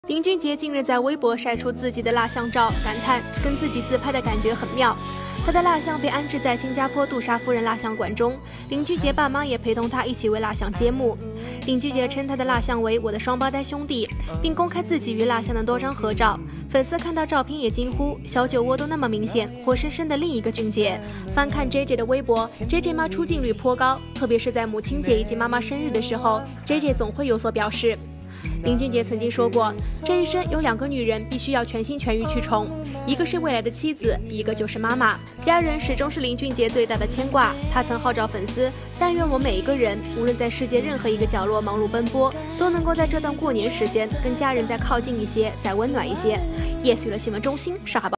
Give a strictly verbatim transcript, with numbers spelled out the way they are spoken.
林俊杰近日在微博晒出自己的蜡像照，感叹跟自己自拍的感觉很妙。他的蜡像被安置在新加坡杜莎夫人蜡像馆中，林俊杰爸妈也陪同他一起为蜡像揭幕。林俊杰称他的蜡像为我的双胞胎兄弟，并公开自己与蜡像的多张合照。粉丝看到照片也惊呼：小酒窝都那么明显，活生生的另一个俊杰。翻看 J J 的微博 ，J J 妈出镜率颇高，特别是在母亲节以及妈妈生日的时候 ，J J 总会有所表示。林俊杰曾经说过，这一生有两个女人必须要全心全意去宠，一个是未来的妻子，一个就是妈妈。家人始终是林俊杰最大的牵挂。他曾号召粉丝，但愿我每一个人，无论在世界任何一个角落忙碌奔波，都能够在这段过年时间跟家人再靠近一些，再温暖一些。yes 娱乐新闻中心，上海报。